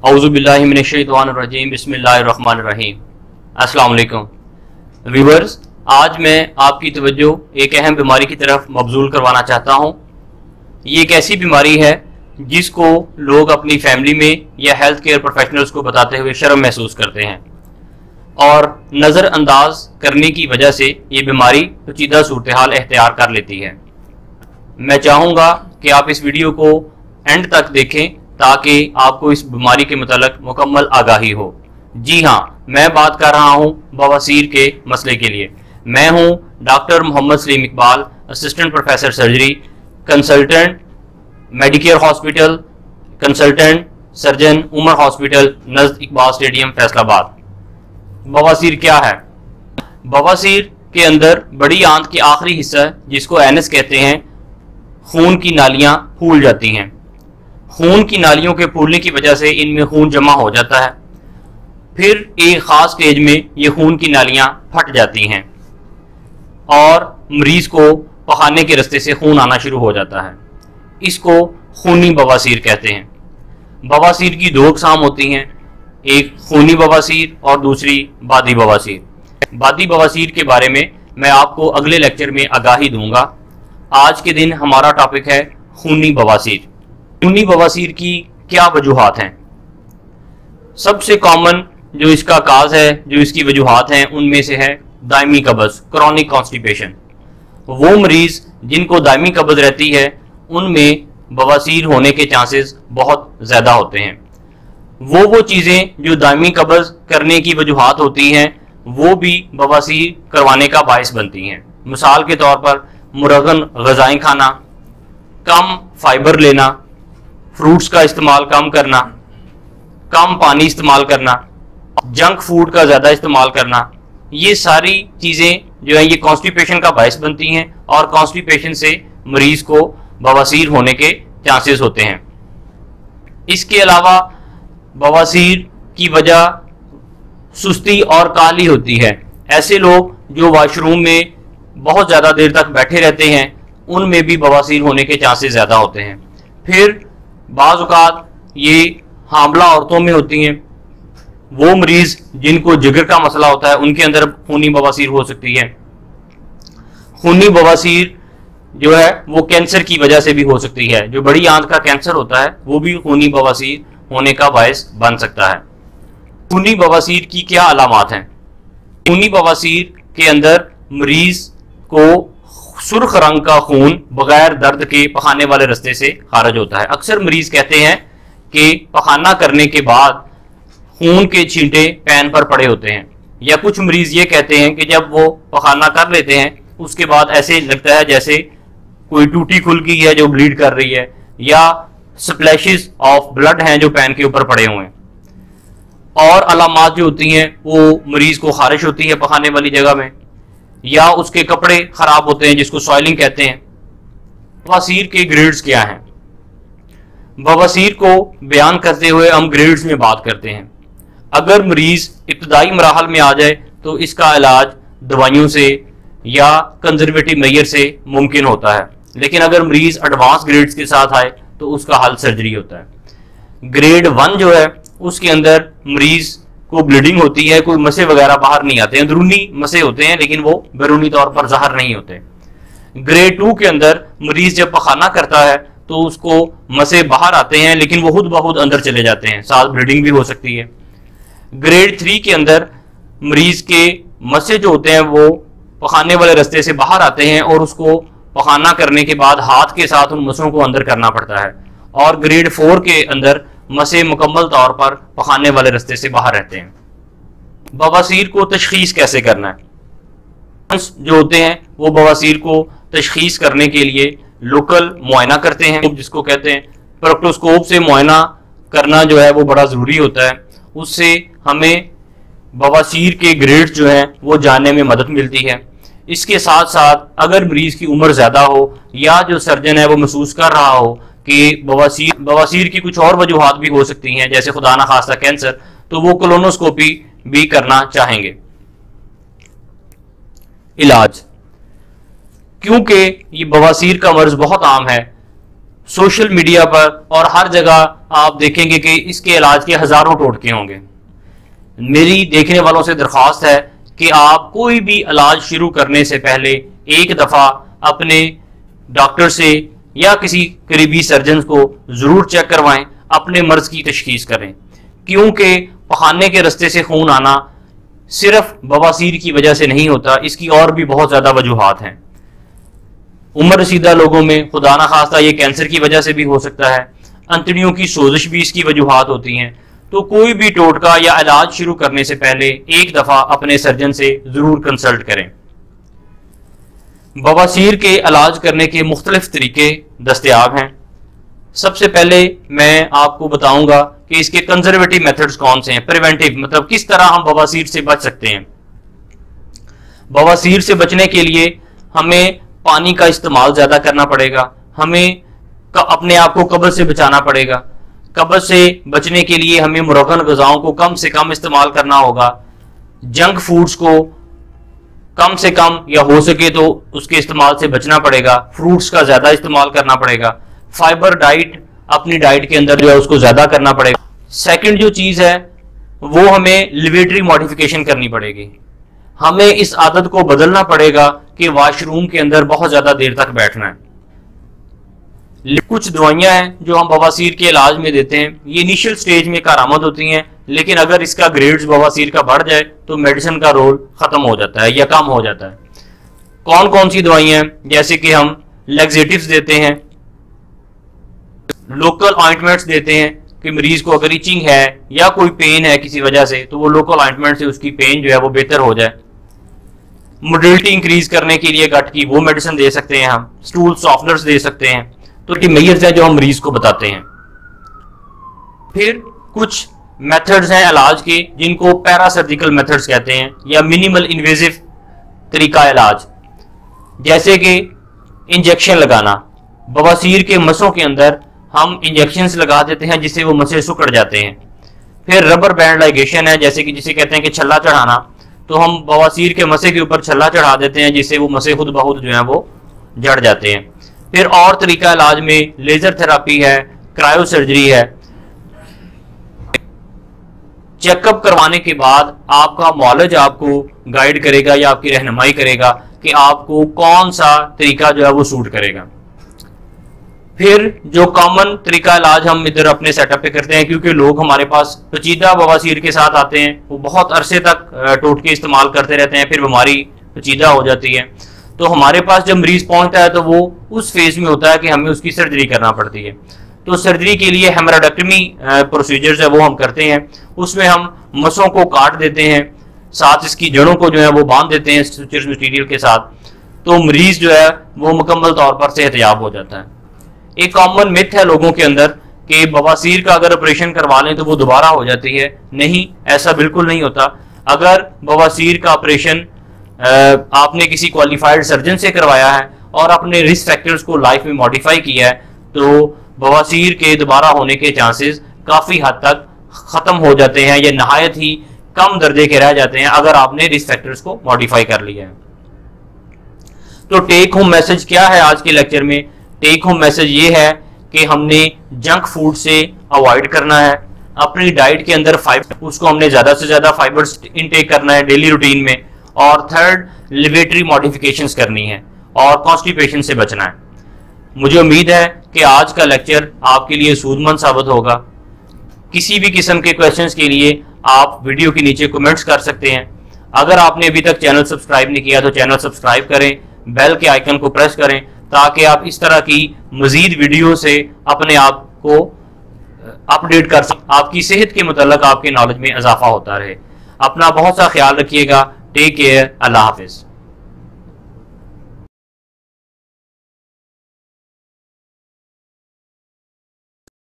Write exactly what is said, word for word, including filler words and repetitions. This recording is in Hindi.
औज़ुबिल्लाहि मिनश्शैतानिर्रजीम बिस्मिल्लाहिर्रहमानिर्रहीम। अस्सलाम वालेकुम व्यूअर्स, आज मैं आपकी तवज्जो एक अहम बीमारी की तरफ मबजूल करवाना चाहता हूँ। ये एक ऐसी बीमारी है जिसको लोग अपनी फैमिली में या हेल्थ केयर प्रोफेशनल्स को बताते हुए शर्म महसूस करते हैं और नज़रअंदाज करने की वजह से ये बीमारी पेचीदा सूरत हाल एख्तियार कर लेती है। मैं चाहूँगा कि आप इस वीडियो को एंड तक देखें ताकि आपको इस बीमारी के मुतालिक मुकम्मल आगाही हो। जी हाँ, मैं बात कर रहा हूँ बवासीर के मसले के लिए। मैं हूँ doctor Mohammad Salim Iqbal, assistant professor surgery, consultant medicare hospital, consultant surgeon Umar hospital नज़द इकबाल स्टेडियम फैसलाबाद। बवासीर क्या है? बवासीर के अंदर बड़ी आंत के आखिरी हिस्सा जिसको एनस कहते हैं, खून की नालियाँ फूल जाती हैं। खून की नालियों के फूलने की वजह से इनमें खून जमा हो जाता है। फिर एक ख़ास स्टेज में ये खून की नालियाँ फट जाती हैं और मरीज़ को पखाने के रास्ते से खून आना शुरू हो जाता है। इसको खूनी बवासीर कहते हैं। बवासीर की दो अक़साम होती हैं, एक खूनी बवासीर और दूसरी बादी बवासीर। बादी बवासीर के बारे में मैं आपको अगले लेक्चर में आगाही दूंगा। आज के दिन हमारा टॉपिक है खूनी बवासीर। खूनी बवासीर की क्या वजूहात हैं? सबसे कॉमन जो इसका काज है, जो इसकी वजूहात हैं, उनमें से है दायमी कब्ज़, क्रॉनिक कॉन्स्टिपेशन। वो मरीज जिनको दायमी कब्ज़ रहती है उनमें बवासीर होने के चांसेस बहुत ज़्यादा होते हैं। वो वो चीज़ें जो दायमी कब्ज़ करने की वजूहात होती हैं वो भी बवासीर करवाने का बायस बनती हैं। मिसाल के तौर पर मुरगन ग़िज़ाएं खाना, कम फाइबर लेना, फ्रूट्स का इस्तेमाल कम करना, कम पानी इस्तेमाल करना, जंक फूड का ज़्यादा इस्तेमाल करना, ये सारी चीज़ें जो है ये कॉन्स्टिपेशन का बायस बनती हैं और कॉन्स्टिपेशन से मरीज़ को बवासीर होने के चांसेस होते हैं। इसके अलावा बवासीर की वजह सुस्ती और काहली होती है। ऐसे लोग जो वाशरूम में बहुत ज़्यादा देर तक बैठे रहते हैं उनमें भी बवासीर होने के चांसेस ज़्यादा होते हैं। फिर बाज़ औक़ात ये हामला औरतों में होती हैं। वो मरीज़ जिनको जिगर का मसला होता है उनके अंदर खूनी बवासीर हो सकती है। खूनी बवासीर जो है वो कैंसर की वजह से भी हो सकती है। जो बड़ी आंत का कैंसर होता है वो भी खूनी बवासीर होने का बायस बन सकता है। खूनी बवासीर की क्या अलामात हैं? खूनी बवासीर के अंदर मरीज को सुर्ख रंग का खून बगैर दर्द के पखाने वाले रास्ते से खारिज होता है। अक्सर मरीज कहते हैं कि पखाना करने के बाद खून के छींटे पैन पर पड़े होते हैं, या कुछ मरीज ये कहते हैं कि जब वो पखाना कर लेते हैं उसके बाद ऐसे लगता है जैसे कोई टूटी खुल गई है जो ब्लीड कर रही है, या स्प्लैशेस ऑफ ब्लड हैं जो पैन के ऊपर पड़े हुए हैं। और अलामात जो होती हैं वो मरीज को खारिश होती है पखाने वाली जगह में, या उसके कपड़े खराब होते हैं जिसको सॉइलिंग कहते हैं। बवासीर के ग्रेड्स क्या हैं? बवासीर को बयान करते हुए हम ग्रेड्स में बात करते हैं। अगर मरीज इब्तदाई मराहल में आ जाए तो इसका इलाज दवाइयों से या कंजर्वेटिव मेजर से मुमकिन होता है, लेकिन अगर मरीज एडवांस ग्रेड्स के साथ आए तो उसका हल सर्जरी होता है। ग्रेड वन जो है उसके अंदर मरीज को ब्लीडिंग होती है, कोई मसे वगैरह बाहर नहीं आते हैं, अंदरूनी मसे होते हैं लेकिन वो बैरूनी तौर पर ज़ाहिर नहीं होते। ग्रेड टू के अंदर मरीज जब पखाना करता है तो उसको मसे बाहर आते हैं लेकिन वो खुद ब खुद अंदर चले जाते हैं, साथ ब्लीडिंग भी हो सकती है। ग्रेड थ्री के अंदर मरीज के मसे जो होते हैं वो पखाने वाले रास्ते से बाहर आते हैं और उसको पखाना करने के बाद हाथ के साथ उन मसों को अंदर करना पड़ता है। और ग्रेड फोर के अंदर मसे मुकम्मल तौर पर पखाने वाले रास्ते से बाहर रहते हैं। बवासीर को तशखीस कैसे करना है? जो होते हैं वो बवासीर को तशखीस करने के लिए लोकल मुआयना करते हैं, जिसको कहते हैं प्रोक्टोस्कोप से मुआयना करना जो है वो बड़ा ज़रूरी होता है। उससे हमें बवासीर के ग्रेड्स जो हैं वो जानने में मदद मिलती है। इसके साथ साथ अगर मरीज की उम्र ज़्यादा हो या जो सर्जन है वो महसूस कर रहा हो कि बवासीर बवासीर की कुछ और वजूहात भी हो सकती हैं, जैसे खुदा ना खास्ता कैंसर, तो वो कोलोनोस्कोपी भी करना चाहेंगे। इलाज, क्योंकि ये बवासीर का मर्ज बहुत आम है, सोशल मीडिया पर और हर जगह आप देखेंगे कि इसके इलाज के हजारों टोटके होंगे। मेरी देखने वालों से दरख्वास्त है कि आप कोई भी इलाज शुरू करने से पहले एक दफा अपने डॉक्टर से या किसी करीबी सर्जन को जरूर चेक करवाएं, अपने मर्ज की तशखीस करें, क्योंकि पखाने के रास्ते से खून आना सिर्फ बवासीर की वजह से नहीं होता, इसकी और भी बहुत ज्यादा वजूहात हैं। उम्र रसीदा लोगों में खुदा ना खास्ता ये कैंसर की वजह से भी हो सकता है, अंतड़ियों की सोजिश भी इसकी वजूहात होती हैं। तो कोई भी टोटका या इलाज शुरू करने से पहले एक दफा अपने सर्जन से जरूर कंसल्ट करें। बवासीर के इलाज करने के मुख्तलिफ तरीके दस्तयाब हैं। सबसे पहले मैं आपको बताऊंगा कि इसके कंजर्वेटिव मेथड्स कौन से हैं, प्रिवेंटिव मतलब किस तरह हम बवासीर से बच सकते हैं। बवासीर से बचने के लिए हमें पानी का इस्तेमाल ज्यादा करना पड़ेगा, हमें अपने आप को कब्ज से बचाना पड़ेगा। कब्ज से बचने के लिए हमें मुरगन ग़िज़ाओं को कम से कम इस्तेमाल करना होगा, जंक फूड्स को कम से कम या हो सके तो उसके इस्तेमाल से बचना पड़ेगा, फ्रूट्स का ज्यादा इस्तेमाल करना पड़ेगा, फाइबर डाइट अपनी डाइट के अंदर जो है उसको ज्यादा करना पड़ेगा। सेकंड जो चीज है वो हमें लिवेटरी मॉडिफिकेशन करनी पड़ेगी। हमें इस आदत को बदलना पड़ेगा कि वॉशरूम के अंदर बहुत ज्यादा देर तक बैठना है। कुछ दवाइयां हैं जो हम बवासीर के इलाज में देते हैं, ये इनिशियल स्टेज में कारामद होती हैं, लेकिन अगर इसका ग्रेड्स बवासीर का बढ़ जाए तो मेडिसिन का रोल खत्म हो जाता है या कम हो जाता है। कौन कौन सी दवाइयां हैं, जैसे कि हम लैक्सेटिव्स देते हैं, लोकल ऑइंटमेंट्स देते हैं कि मरीज को अगर इचिंग है या कोई पेन है किसी वजह से तो वो लोकल ऑइंटमेंट से उसकी पेन जो है वो बेहतर हो जाए। मोटिलिटी इंक्रीज करने के लिए गट की वो मेडिसिन दे सकते हैं, हम स्टूल सॉफ्टनर्स दे सकते हैं। तो ये मेजर्स है जो हम मरीज को बताते हैं। फिर कुछ मेथड्स हैं इलाज के जिनको पैरासर्जिकल मेथड्स कहते हैं या मिनिमल इन्वेजिव तरीका इलाज, जैसे कि इंजेक्शन लगाना। बवासीर के मसों के अंदर हम इंजेक्शंस लगा देते हैं जिससे वो मसे सुकड़ जाते हैं। फिर रबर बैंड लाइगेशन है, जैसे कि जिसे कहते हैं कि छल्ला चढ़ाना, तो हम बवासीर के मसे के ऊपर छल्ला चढ़ा देते हैं जिससे वो मसे खुद ब खुद जो है वो जड़ जाते हैं। फिर और तरीका इलाज में लेजर थेरापी है, क्रायो सर्जरी है। चेकअप करवाने के बाद आपका मौलज आपको गाइड करेगा या आपकी रहनुमाई करेगा कि आपको कौन सा तरीका जो है वो सूट करेगा। फिर जो कॉमन तरीका इलाज हम इधर अपने सेटअप पे करते हैं, क्योंकि लोग हमारे पास पेचीदा बवासीर के साथ आते हैं, वो बहुत अरसे तक टोटके इस्तेमाल करते रहते हैं, फिर बीमारी पेचीदा हो जाती है। तो हमारे पास जब मरीज पहुंचता है तो वो उस फेज में होता है कि हमें उसकी सर्जरी करना पड़ती है। तो सर्जरी के लिए हेमराडेक्टमी प्रोसीजर्स है वो हम करते हैं। उसमें हम मसों को काट देते हैं, साथ इसकी जड़ों को जो है वो बांध देते हैं स्टिचर्स मटेरियल के साथ, तो मरीज जो है वो मुकम्मल तौर पर सेहतयाब हो जाता है। एक कॉमन मिथ है लोगों के अंदर कि बवासीर का अगर ऑपरेशन करवा लें तो वो दोबारा हो जाती है। नहीं, ऐसा बिल्कुल नहीं होता। अगर बवासीर का ऑपरेशन आपने किसी क्वालिफाइड सर्जन से करवाया है और अपने रिस्क फैक्टर्स को लाइफ में मॉडिफाई किया है तो बवासीर के दोबारा होने के चांसेस काफी हद तक खत्म हो जाते हैं या नहायत ही कम दर्जे के रह जाते हैं अगर आपने रिस्क फैक्टर्स को मॉडिफाई कर लिया है। तो टेक होम मैसेज क्या है आज के लेक्चर में? टेक होम मैसेज ये है कि हमने जंक फूड से अवॉइड करना है, अपनी डाइट के अंदर फाइबर उसको हमने ज्यादा से ज्यादा फाइबर्स इनटेक करना है डेली रूटीन में, और थर्ड लिवेटरी मॉडिफिकेशंस करनी है और कॉन्स्टिपेशन से बचना है। मुझे उम्मीद है कि आज का लेक्चर आपके लिए सूदमंद साबित होगा। किसी भी किस्म के क्वेश्चंस के लिए आप वीडियो के नीचे कमेंट्स कर सकते हैं। अगर आपने अभी तक चैनल सब्सक्राइब नहीं किया तो चैनल सब्सक्राइब करें, बेल के आइकन को प्रेस करें ताकि आप इस तरह की मजीद वीडियो से अपने आप को अपडेट कर सकें, आपकी सेहत के मुताल्लिक आपके नॉलेज में इजाफा होता रहे। अपना बहुत सा ख्याल रखिएगा। Take care. अल्लाह हाफिज।